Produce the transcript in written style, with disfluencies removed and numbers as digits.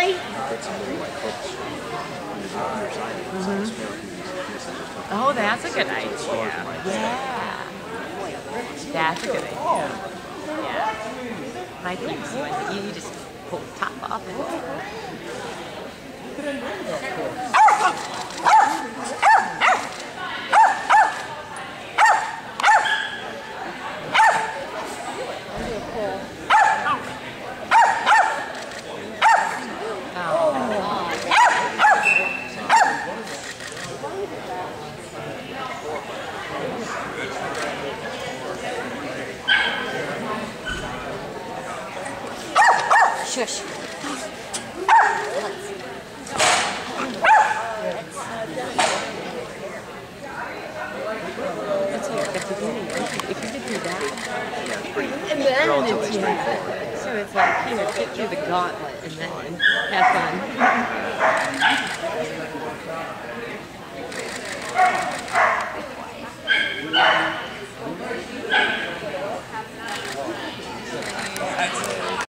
Hi. Oh, that's a good idea. Yeah. That's a good idea. Yeah. Might be easy one. You just pull the top off and... Shush. Let's hear at the beginning. If you could do that, and then it's so it's like, you know, get through the gauntlet and then have fun.